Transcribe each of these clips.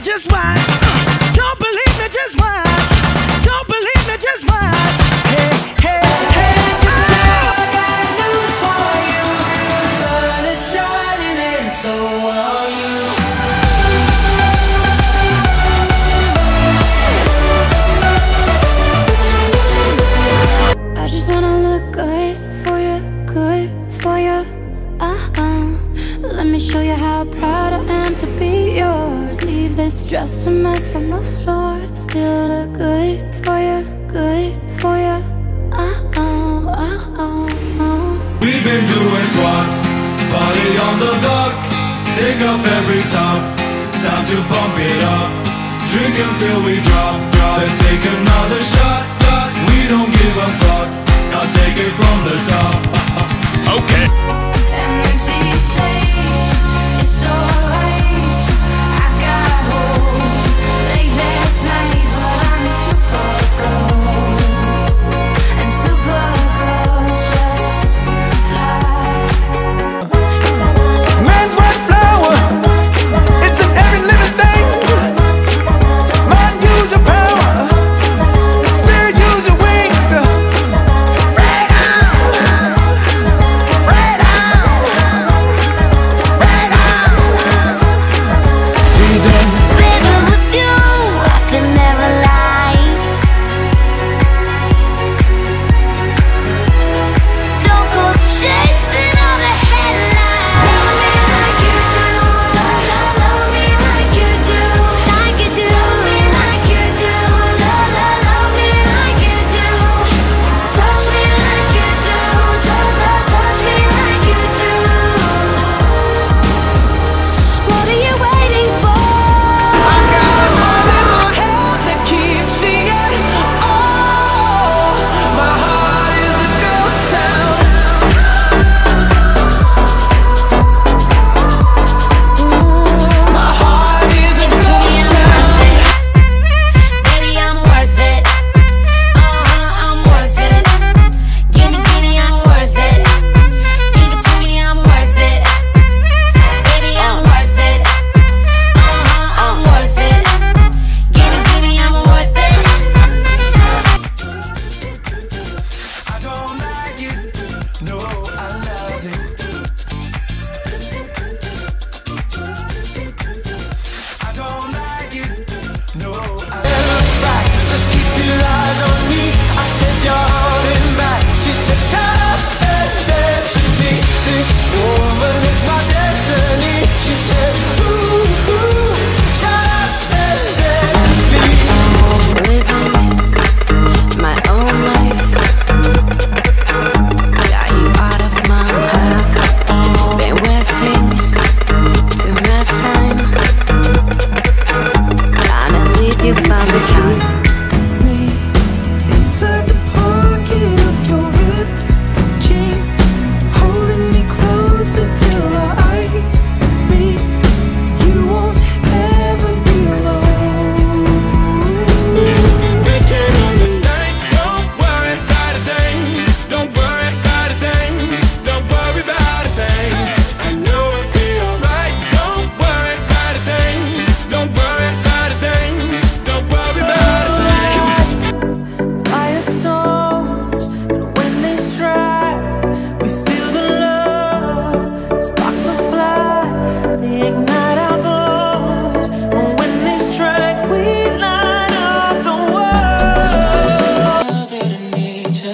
just watch. Don't believe me, just watch. Don't believe me, just watch. Hey, hey, hey, I got news for you. The sun is shining and so are you. I just wanna look good for you, good for you. Let me show you how proud I am to be yours. Leave this dress a mess on the floor. Still look good for you, good for you. We've been doing squats, party on the block. Take off every top, time to pump it up. Drink until we drop, then take another shot. We don't give a fuck, now take it from the top. Okay. And then she say, it's alright. I got home late last night, but I'm a super girl, and super girls just fly. Man's white flower, it's in every living thing. Mind, use your power. Spirit, use your wings. Freedom, freedom, freedom. Living with you, I could never lie. Don't go chasing all the headlines. Love me like you do, love me like you do, like you do. Love me like you do, love me like you do. Touch me like you do, touch me like you do. What are you waiting for? I got a heart in my head that keeps singing. Oh, my heart is a ghost town. My heart is a ghost town. Baby, I'm worth it. I'm worth it. Give me, I'm worth it. Give it to me, I'm worth it. Baby, I'm worth it. I'm worth it. Give me, I'm worth it. I don't like it, no, I love it. I don't like it, no, I love it. Just keep your eyes on me. I said you're holding back. She said shut up and dance with me. This woman is my destiny. She said ooh, ooh. Shut up and dance with me. Living my own life. Got you out of my life. Been wasting too much time. Gotta leave you far behind. Me inside the pocket of your ripped jeans, holding me closer till our eyes meet. You won't ever be alone. Making on the night, don't worry about a thing. Don't worry about a thing. Don't worry about a thing. I know it'll be alright. Don't worry about a thing. Don't worry about a thing. Don't worry about a thing. Firestorms, and when they strike, we feel the love. Sparks will fly, they ignite our bones. And when they strike, we light up the world. Now that I need you.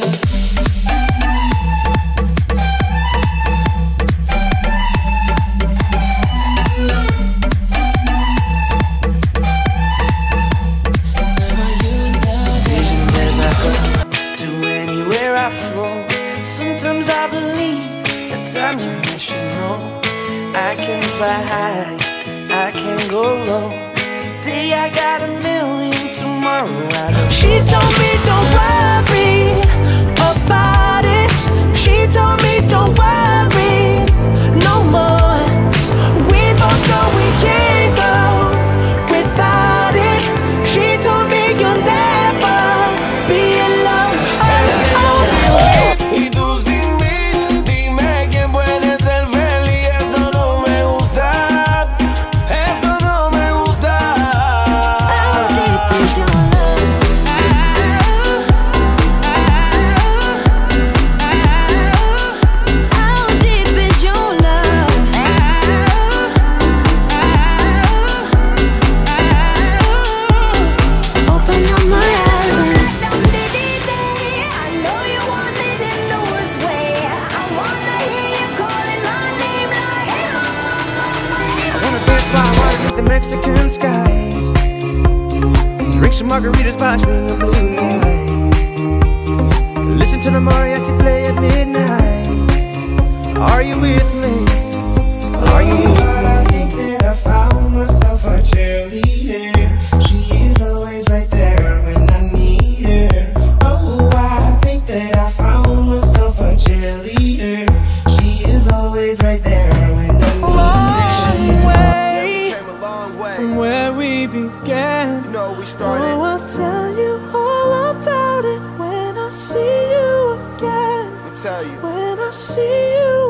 Where are you now? Decisions as I go to anywhere I flow. Sometimes I believe, at times I wish you know. I can fly high, I can go low. Today I got a million, tomorrow I don't. She told me don't worry about it. She told me don't worry no more. We both know we can't go without it. She told me you'll never be alone. Y tú sin mí, dime quién puede ser feliz. Eso no me gusta, eso no me gusta. margaritas by string of blue light. Listen to the mariachi play at midnight. Are you with me? Are you with me? I think that I found myself a cheerleader. She is always right there when I need her. Oh, I think that I found myself a cheerleader. She is always right there when I need her. Came a long way from where we began. You know we started. Oh, I'll tell you all about it when I see you again. Let me tell you. When I see you